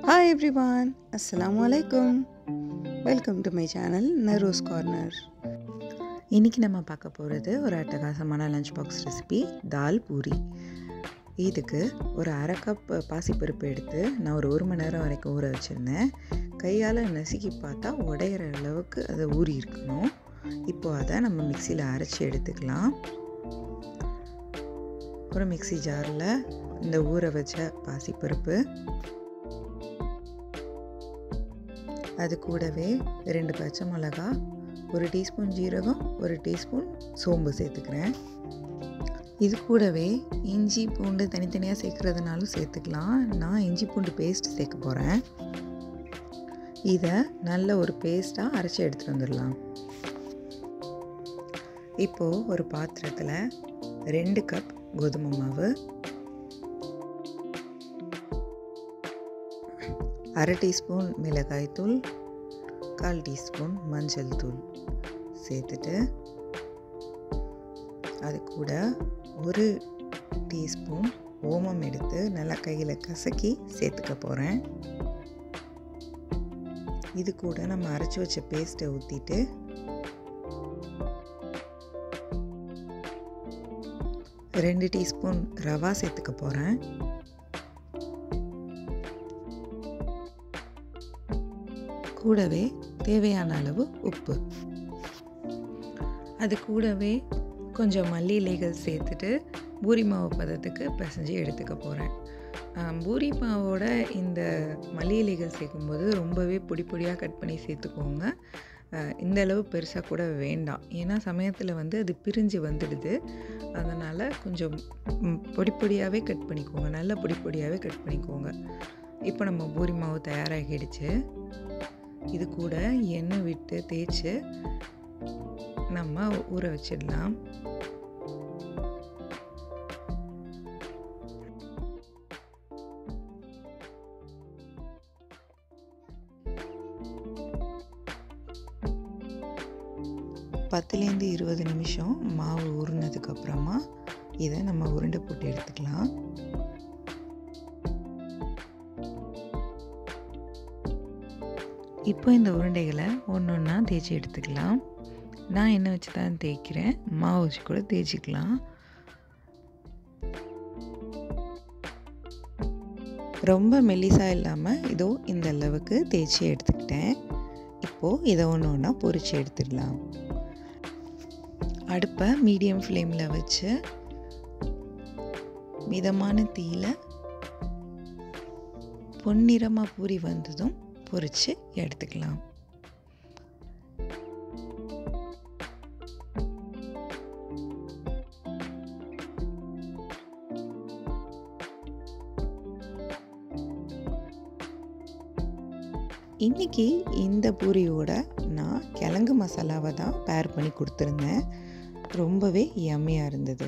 Hi everyone, Assalamu alaikum. Welcome to my channel Naro's Corner. இன்றைக்கி நம்ம பார்க்க போகிறது ஒரு அட்டகாசமான lunch box recipe dal puri. இதுக்கு ஒரு அரை கப் பாசிப்பருப்பு எடுத்து நான் ஒரு மணி நேரம் வரைக்கும் ஊற வச்சுருந்தேன். கையால் நசுக்கி பார்த்தா உடையிற அளவுக்கு அதை ஊறி இருக்கணும். இப்போது அதை நம்ம மிக்சியில் அரைச்சி எடுத்துக்கலாம். ஒரு மிக்சி ஜாரில் இந்த ஊற வச்ச பாசிப்பருப்பு, அது கூடவே 2 பச்சை மிளகா, 1 டீஸ்பூன் ஜீரகம், 1 டீஸ்பூன் சோம்பு சேர்த்துக்கிறேன். இது கூடவே இஞ்சி பூண்டு தனித்தனியாக சேர்க்குறதுனாலும் சேர்த்துக்கலாம். நான் இஞ்சி பூண்டு பேஸ்ட் சேர்க்க போகிறேன். இதை நல்ல ஒரு பேஸ்ட்டாக அரைச்சி எடுத்துகிட்டு வந்துடலாம். இப்போது ஒரு பாத்திரத்தில் 2 கப் கோதுமை மாவு, 1/2 டீஸ்பூன் மிளகாய்த்தூள், 1/4 டீஸ்பூன் மஞ்சள் தூள் சேர்த்துட்டு அது கூட 1 டீஸ்பூன் ஓமம் எடுத்து நல்லா கையில் கசக்கி சேர்த்துக்க போகிறேன். இது கூட நம்ம அரைச்சி வச்ச பேஸ்ட்டை ஊற்றிட்டு ரெண்டு டீஸ்பூன் ரவா சேர்த்துக்க போகிறேன். கூடவே தேவையான அளவு உப்பு, அது கூடவே கொஞ்சம் மல்லி இலைகள் சேர்த்துட்டு பூரி மாவு பதத்துக்கு பிசைஞ்சு எடுத்துக்க போகிறேன். பூரி மாவோட இந்த மல்லி இலைகள் சேர்க்கும்போது ரொம்பவே பொடி பொடியாக கட் பண்ணி சேர்த்துக்கோங்க. இந்த அளவு பெருசாக கூட வேண்டாம், ஏன்னா சமயத்தில் அது பிரிஞ்சு வந்துடுது. அதனால் கொஞ்சம் பொடி பொடியாகவே கட் பண்ணிக்கோங்க, நல்ல பொடி பொடியாகவே கட் பண்ணிக்கோங்க. இப்போ நம்ம பூரி மாவு தயாராகிடுச்சு. இது கூட எண்ணெய் விட்டு தேய்ச்சி நம்ம ஊற வச்சிடலாம். பத்துலேருந்து 20 நிமிஷம் மாவு ஊறினதுக்கப்புறமா இதை நம்ம உருண்டை போட்டு எடுத்துக்கலாம். இப்போ இந்த உருண்டைகளை ஒன்று ஒன்றா தேய்ச்சி எடுத்துக்கலாம். நான் எண்ணெய் வச்சு தான் தேய்க்கிறேன், மாவு வச்சு கூட தேய்ச்சிக்கலாம். ரொம்ப மெல்லிசாக இல்லாமல் இதோ இந்த அளவுக்கு தேய்ச்சி எடுத்துக்கிட்டேன். இப்போது இதை ஒன்று ஒன்றா பொரித்து எடுத்துடலாம். அடுப்பை மீடியம் ஃப்ளேமில் வச்சு மிதமான தீயில் பொன்னிறமாக பூரி வந்ததும் பொரித்து எடுத்துக்கலாம். இன்றைக்கி இந்த பூரியோட நான் கிழங்கு மசாலாவை தான் பேர் பண்ணி கொடுத்துருந்தேன். ரொம்பவே யம்மியாக இருந்தது.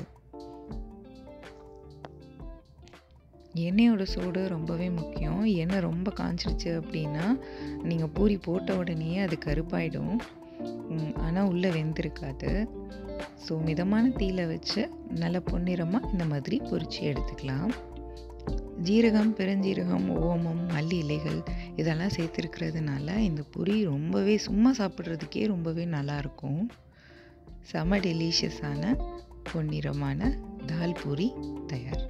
எண்ணெயோட சூடு ரொம்பவே முக்கியம். எண்ணெய் ரொம்ப காஞ்சிடுச்சு அப்படின்னா நீங்கள் பூரி போட்ட உடனே அது கருப்பாயிடும், ஆனால் உள்ளே வெந்திருக்காது. ஸோ மிதமான தீயில வச்சு நல்ல பொன்னிறமாக இந்த மாதிரி பொரித்து எடுத்துக்கலாம். ஜீரகம், பெருஞ்சீரகம், ஓமம், மல்லி இலைகள் இதெல்லாம் சேர்த்துருக்கிறதுனால இந்த பூரி ரொம்பவே சும்மா சாப்பிட்றதுக்கே ரொம்பவே நல்லாயிருக்கும். செம டெலிஷியஸான பொன்னிறமான தால் பூரி தயார்.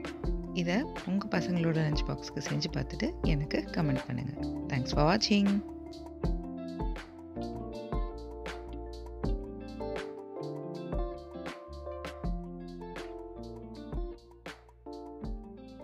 இதை உங்கள் பசங்களோட லஞ்ச் பாக்ஸுக்கு செஞ்சு பார்த்துட்டு எனக்கு கமெண்ட் பண்ணுங்கள். தேங்க்ஸ் ஃபார் வாட்சிங்.